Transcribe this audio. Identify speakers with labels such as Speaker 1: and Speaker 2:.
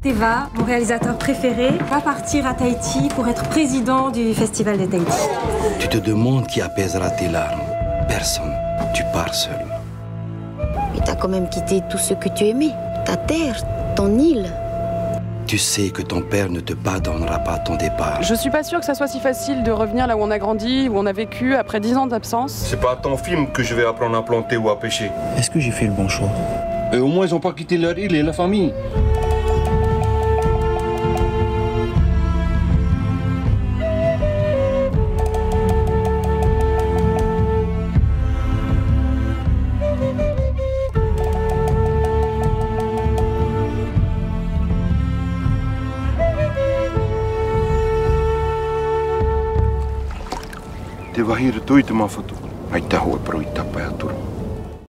Speaker 1: Teva, mon réalisateur préféré, va partir à Tahiti pour être président du Festival de Tahiti.
Speaker 2: Tu te demandes qui apaisera tes larmes. Personne. Tu pars seul.
Speaker 3: Mais t'as quand même quitté tout ce que tu aimais. Ta terre, ton île.
Speaker 2: Tu sais que ton père ne te pardonnera pas ton départ.
Speaker 4: Je suis pas sûre que ça soit si facile de revenir là où on a grandi, où on a vécu après 10 ans d'absence.
Speaker 5: C'est pas à ton film que je vais apprendre à planter ou à pêcher.
Speaker 6: Est-ce que j'ai fait le bon choix?
Speaker 5: Et au moins ils ont pas quitté leur île et la famille. Te wahira toitama whatu. Ai taho e paroi tapa e aturu.